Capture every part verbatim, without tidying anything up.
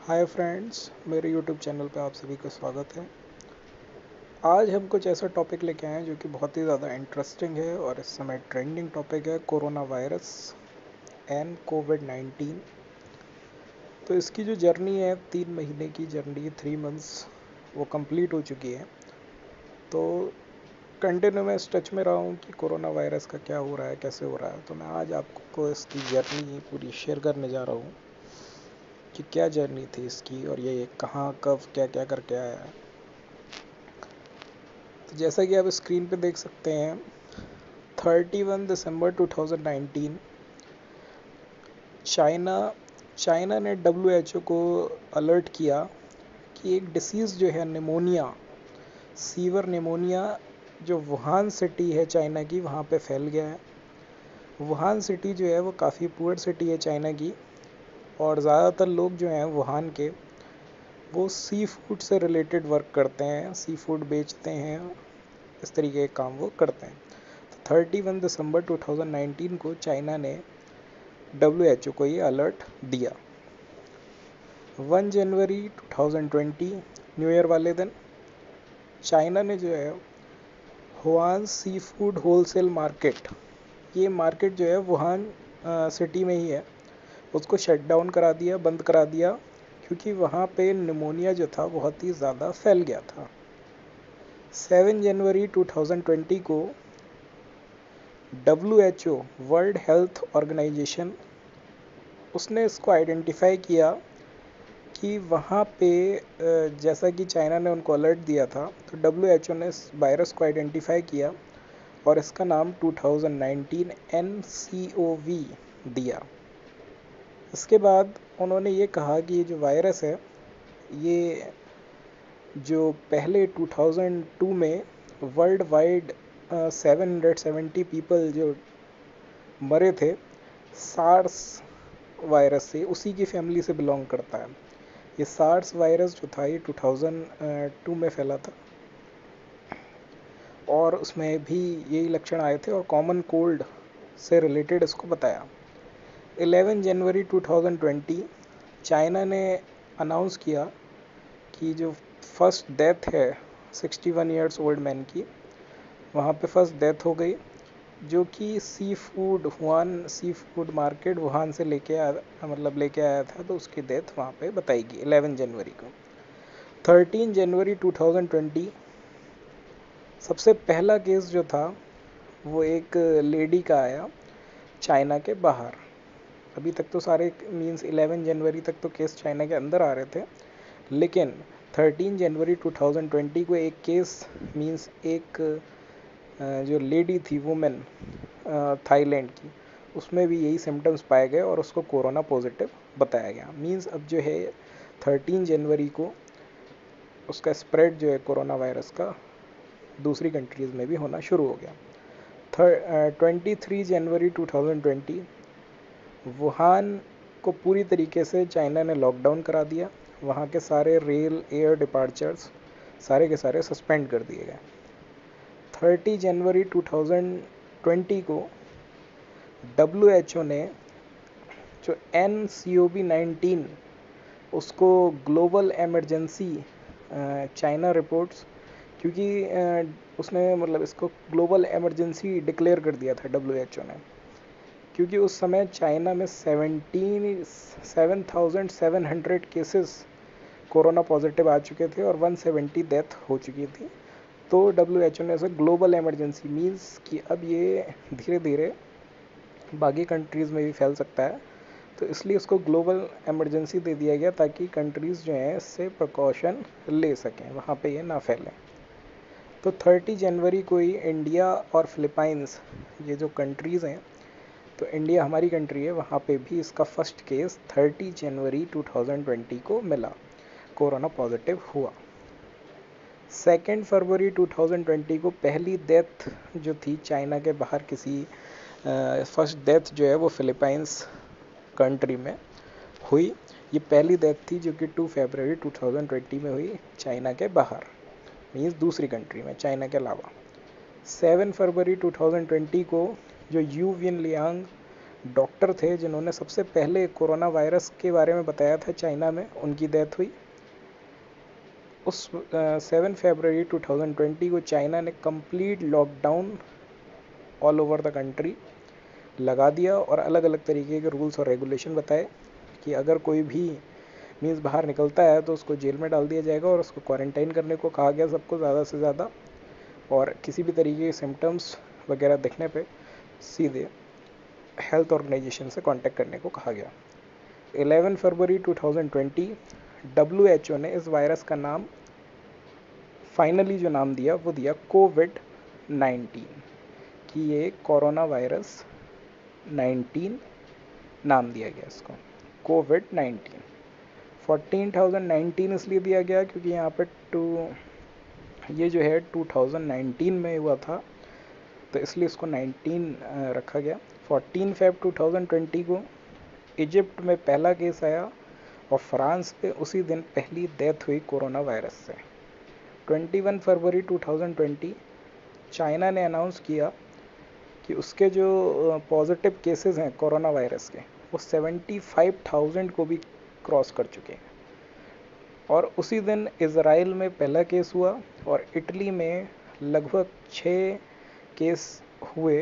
हाय friends, मेरे YouTube channel पे आप सभी का स्वागत है। आज हम कुछ ऐसा टॉपिक लेके आए हैं जो कि बहुत ही ज़्यादा इंटरेस्टिंग है और इस समय ट्रेंडिंग टॉपिक है, corona virus and covid nineteen. तो इसकी जो जर्नी है, तीन महीने की जर्नी, थ्री मंथ्स वो कंप्लीट हो चुकी है। तो कंटिन्यू मैं इस टच में रहा हूँ कि कोरोना वायरस का क्या हो रहा है, कैसे हो रहा है। तो मैं आज आपको इसकी जर्नी पूरी शेयर करने जा रहा हूँ कि क्या जर्नी थी इसकी और ये कहाँ कब क्या क्या करके आया है। तो जैसा कि आप स्क्रीन पे देख सकते हैं, thirty one December two thousand nineteen China China ने डब्ल्यू एच ओ को अलर्ट किया कि एक डिसीज़ जो है निमोनिया, सीवर निमोनिया, जो वुहान सिटी है चाइना की, वहाँ पे फैल गया है। वुहान सिटी जो है वो काफ़ी पुअर सिटी है चाइना की, और ज़्यादातर लोग जो हैं वुहान के, वो सी फूड से रिलेटेड वर्क करते हैं, सी फूड बेचते हैं, इस तरीके के काम वो करते हैं। तो thirty one December two thousand nineteen को चाइना ने डब्ल्यू एच ओ को ये अलर्ट दिया। One January two thousand twenty new year वाले दिन चाइना ने जो है Wuhan seafood wholesale market, ये मार्केट जो है वुहान सिटी में ही है, उसको शट डाउन करा दिया, बंद करा दिया, क्योंकि वहाँ पे निमोनिया जो था बहुत ही ज़्यादा फैल गया था। Seven January two thousand twenty को W H O, world health organisation, उसने इसको आइडेंटिफाई किया कि वहाँ पे, जैसा कि चाइना ने उनको अलर्ट दिया था, तो डब्ल्यू एच ओ ने इस वायरस को आइडेंटिफाई किया और इसका नाम two thousand nineteen N C O V दिया। इसके बाद उन्होंने ये कहा कि ये जो वायरस है, ये जो पहले टू थाउजेंड टू में worldwide seven hundred seventy people जो मरे थे सार्स वायरस से, उसी की फैमिली से बिलोंग करता है। ये सार्स वायरस जो था ये टू थाउजेंड टू में फैला था और उसमें भी यही लक्षण आए थे और कॉमन कोल्ड से रिलेटेड इसको बताया। Eleven January two thousand twenty China ने अनाउंस किया कि जो फर्स्ट डेथ है sixty one years old man की, वहाँ पे फर्स्ट डेथ हो गई, जो कि seafood Wuhan seafood market Wuhan से लेके आ मतलब लेके आया था, तो उसकी डेथ वहाँ पे बताएगी इलेवन जनवरी को। Thirteen January two thousand twenty सबसे पहला केस जो था वो एक लेडी का आया चाइना के बाहर। अभी तक तो सारे मींस इलेवन जनवरी तक तो केस चाइना के अंदर आ रहे थे, लेकिन thirteen January two thousand twenty को एक केस मींस एक जो लेडी थी, वुमेन, थाईलैंड की, उसमें भी यही सिम्टम्स पाए गए और उसको कोरोना पॉजिटिव बताया गया। मींस अब जो है थर्टीन जनवरी को उसका स्प्रेड जो है कोरोना वायरस का दूसरी कंट्रीज़ में भी होना शुरू हो गया। Twenty three January two thousand twenty Wuhan को पूरी तरीके से चाइना ने लॉकडाउन करा दिया, वहाँ के सारे रेल एयर डिपार्चर्स सारे के सारे सस्पेंड कर दिए गए। Thirty January two thousand twenty को डब्ल्यू एच ओ ने जो N C O V nineteen, उसको ग्लोबल एमरजेंसी चाइना रिपोर्ट्स, क्योंकि उसने मतलब इसको ग्लोबल एमरजेंसी डिक्लेयर कर दिया था डब्ल्यू एच ओ ने, क्योंकि उस समय चाइना में seventeen seven thousand seven hundred cases corona positive आ चुके थे और वन सेवेंटी डेथ हो चुकी थी। तो डब्ल्यू एच ओ ने ऐसे ग्लोबल एमरजेंसी मीन्स कि अब ये धीरे धीरे बाकी कंट्रीज़ में भी फैल सकता है, तो इसलिए उसको ग्लोबल एमरजेंसी दे दिया गया ताकि कंट्रीज़ जो हैं इससे प्रिकॉशन ले सकें, वहाँ पे ये ना फैलें। तो थर्टी जनवरी को ही इंडिया और फिलीपाइंस, ये जो कंट्रीज़ हैं, तो इंडिया हमारी कंट्री है, वहाँ पे भी इसका first case thirty January two thousand twenty को मिला, कोरोना पॉजिटिव हुआ। Second February two thousand twenty को पहली डेथ जो थी चाइना के बाहर किसी, फर्स्ट डेथ जो है वो फिलीपाइंस कंट्री में हुई। ये पहली डेथ थी जो कि two February two thousand twenty में हुई चाइना के बाहर, मीन्स दूसरी कंट्री में चाइना के अलावा। Seven February two thousand twenty को जो यू विन लियांग डॉक्टर थे जिन्होंने सबसे पहले कोरोना वायरस के बारे में बताया था चाइना में, उनकी डेथ हुई। उस seven February two thousand twenty को चाइना ने complete lockdown all over the country लगा दिया और अलग अलग तरीके के रूल्स और रेगुलेशन बताए कि अगर कोई भी मीन्स बाहर निकलता है तो उसको जेल में डाल दिया जाएगा और उसको क्वारंटाइन करने को कहा गया सबको ज़्यादा से ज़्यादा, और किसी भी तरीके के सिम्टम्स वगैरह दिखने पे सीधे हेल्थ ऑर्गेनाइजेशन से कांटेक्ट करने को कहा गया। Eleven February two thousand twenty W H O ने इस वायरस का नाम फाइनली जो नाम दिया वो दिया कोविड नाइन्टीन, कि ये कोरोना वायरस नाइन्टीन नाम दिया गया इसको, covid nineteen. Fourteen thousand nineteen इसलिए दिया गया क्योंकि यहाँ पे टू ये जो है टू थाउजेंड नाइन्टीन में हुआ था, तो इसलिए इसको नाइन्टीन रखा गया। Fourteen Feb two thousand twenty को इजिप्ट में पहला केस आया और फ्रांस पे उसी दिन पहली डेथ हुई कोरोना वायरस से। Twenty one February two thousand twenty China ने अनाउंस किया कि उसके जो पॉजिटिव केसेस हैं कोरोना वायरस के वो सेवेंटी फाइव थाउजेंड को भी क्रॉस कर चुके हैं। और उसी दिन इज़राइल में पहला केस हुआ और इटली में लगभग छः केस हुए,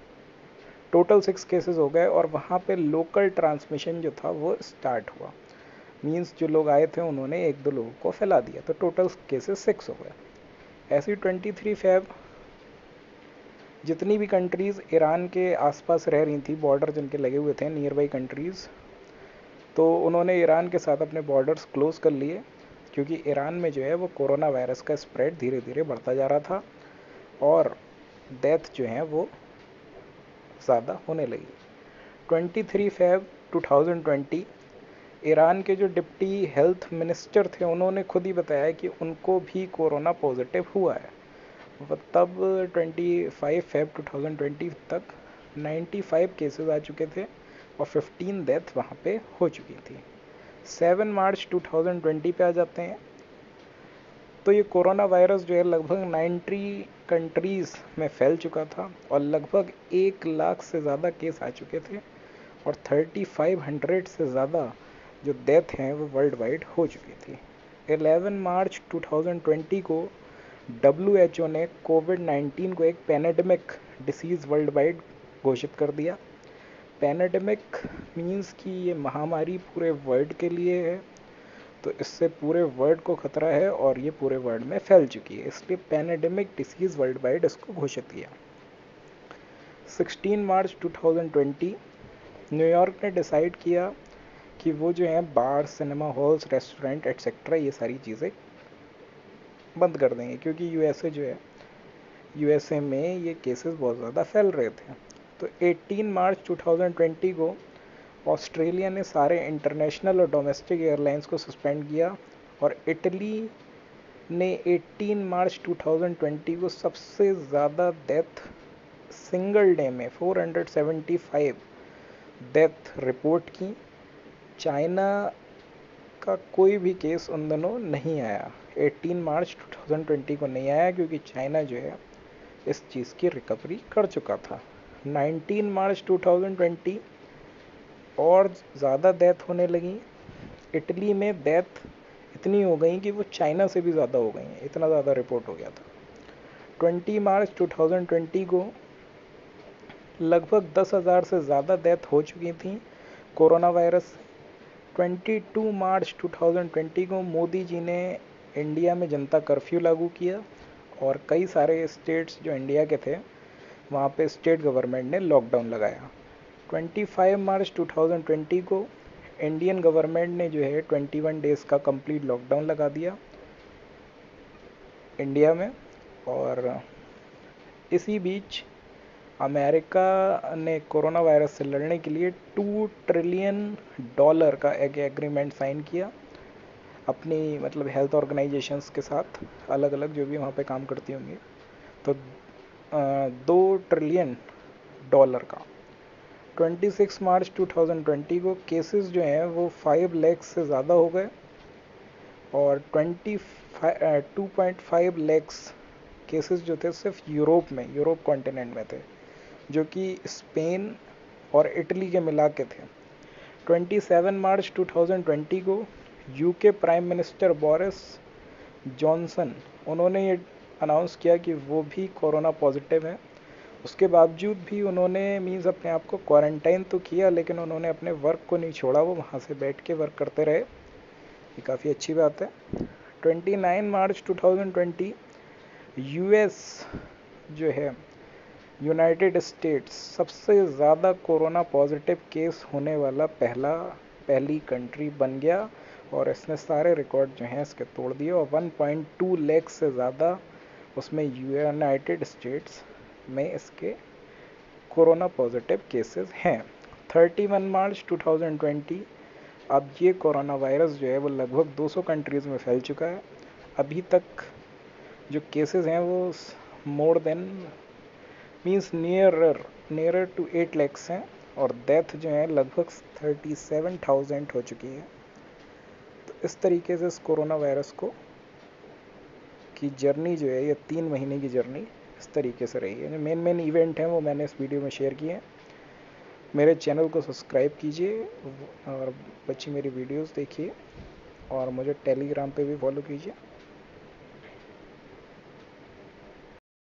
टोटल सिक्स केसेस हो गए और वहाँ पे लोकल ट्रांसमिशन जो था वो स्टार्ट हुआ। मींस जो लोग आए थे उन्होंने एक दो लोगों को फैला दिया, तो टोटल केसेस सिक्स हो गए। ऐसी ट्वेंटी थ्री फेब जितनी भी कंट्रीज़ ईरान के आसपास रह रही थी, बॉर्डर जिनके लगे हुए थे नियर बाई कंट्रीज़, तो उन्होंने ईरान के साथ अपने बॉर्डर्स क्लोज कर लिए क्योंकि ईरान में जो है वो कोरोना वायरस का स्प्रेड धीरे धीरे बढ़ता जा रहा था और डेथ जो है वो ज़्यादा होने लगी। Twenty three Feb two thousand twenty Iran के जो डिप्टी हेल्थ मिनिस्टर थे उन्होंने खुद ही बताया कि उनको भी कोरोना पॉजिटिव हुआ है। तब twenty five Feb two thousand twenty तक नाइन्टी फाइव केसेस आ चुके थे और फिफ्टीन डेथ वहाँ पे हो चुकी थी। Seven March two thousand twenty पे आ जाते हैं, तो ये कोरोना वायरस जो है लगभग नाइन्टी कंट्रीज़ में फैल चुका था और लगभग एक लाख से ज़्यादा केस आ चुके थे और थर्टी फाइव हंड्रेड से ज़्यादा जो डेथ हैं वो वर्ल्ड वाइड हो चुकी थी। Eleven March two thousand twenty को डब्ल्यू एच ओ ने कोविड नाइन्टीन को एक पैनेडेमिक डिसीज़ वर्ल्ड वाइड घोषित कर दिया। पैनेडेमिक मीन्स कि ये महामारी पूरे वर्ल्ड के लिए है, तो इससे पूरे वर्ल्ड को खतरा है और ये पूरे वर्ल्ड में फैल चुकी है, इसलिए पैनेडेमिक डिसीज़ वर्ल्ड वाइड इसको घोषित किया। Sixteen March two thousand twenty New York ने डिसाइड किया कि वो जो है bar, cinema halls, restaurant etcetera ये सारी चीज़ें बंद कर देंगे क्योंकि यूएसए जो है यूएसए में ये केसेस बहुत ज़्यादा फैल रहे थे। तो eighteen March two thousand twenty को ऑस्ट्रेलिया ने सारे इंटरनेशनल और डोमेस्टिक एयरलाइंस को सस्पेंड किया और इटली ने eighteen March two thousand twenty को सबसे ज़्यादा डेथ सिंगल डे में four hundred seventy five death report की। चाइना का कोई भी केस उन दिनों नहीं आया, eighteen March two thousand twenty को नहीं आया क्योंकि चाइना जो है इस चीज़ की रिकवरी कर चुका था। Nineteen March two thousand twenty और ज़्यादा डेथ होने लगी। इटली में डेथ इतनी हो गई कि वो चाइना से भी ज़्यादा हो गई हैं, इतना ज़्यादा रिपोर्ट हो गया था। Twenty March two thousand twenty को लगभग दस हज़ार से ज़्यादा डेथ हो चुकी थी कोरोना वायरस से। बाईस मार्च टू थाउजेंड ट्वेंटी को मोदी जी ने इंडिया में जनता कर्फ्यू लागू किया और कई सारे स्टेट्स जो इंडिया के थे वहाँ पे स्टेट गवर्नमेंट ने लॉकडाउन लगाया। पच्चीस मार्च टू थाउजेंड ट्वेंटी को इंडियन गवर्नमेंट ने जो है इक्कीस डेज़ का कंप्लीट लॉकडाउन लगा दिया इंडिया में। और इसी बीच अमेरिका ने कोरोना वायरस से लड़ने के लिए टू ट्रिलियन डॉलर का एक एग्रीमेंट साइन किया अपनी मतलब हेल्थ ऑर्गेनाइजेशंस के साथ, अलग अलग जो भी वहाँ पे काम करती होंगी। तो दो ट्रिलियन डॉलर का। छब्बीस मार्च टू थाउजेंड ट्वेंटी को केसेस जो हैं वो फाइव लाख से ज़्यादा हो गए और two point five lakhs cases जो थे सिर्फ यूरोप में, यूरोप कॉन्टिनेंट में थे, जो कि स्पेन, और इटली के मिला के थे। सत्ताईस मार्च दो हज़ार बीस को UK prime minister Boris Johnson, उन्होंने ये अनाउंस किया कि वो भी कोरोना पॉजिटिव है। उसके बावजूद भी उन्होंने मीन्स अपने आप को क्वारंटाइन तो किया, लेकिन उन्होंने अपने वर्क को नहीं छोड़ा, वो वहाँ से बैठ के वर्क करते रहे। ये काफ़ी अच्छी बात है। उनतीस मार्च दो हज़ार बीस यूएस जो है, यूनाइटेड स्टेट्स, सबसे ज़्यादा कोरोना पॉजिटिव केस होने वाला पहला पहली कंट्री बन गया और इसने सारे रिकॉर्ड जो हैं इसके तोड़ दिए और एक पॉइंट दो लाख से ज़्यादा उसमें यूनाइटेड स्टेट्स में इसके कोरोना पॉजिटिव केसेस हैं। इकतीस मार्च दो हज़ार बीस अब ये कोरोना वायरस जो है वो लगभग दो सौ कंट्रीज़ में फैल चुका है। अभी तक जो केसेस हैं वो more than means nearer nearer to eight lakhs हैं और डेथ जो है लगभग सैंतीस हज़ार हो चुकी है। तो इस तरीके से इस कोरोना वायरस को की जर्नी जो है, ये तीन महीने की जर्नी इस तरीके से रही है। जो मेन मेन इवेंट हैं वो मैंने इस वीडियो में शेयर किए हैं। मेरे चैनल को सब्सक्राइब कीजिए और बच्ची मेरी वीडियोस देखिए और मुझे टेलीग्राम पे भी फॉलो कीजिए।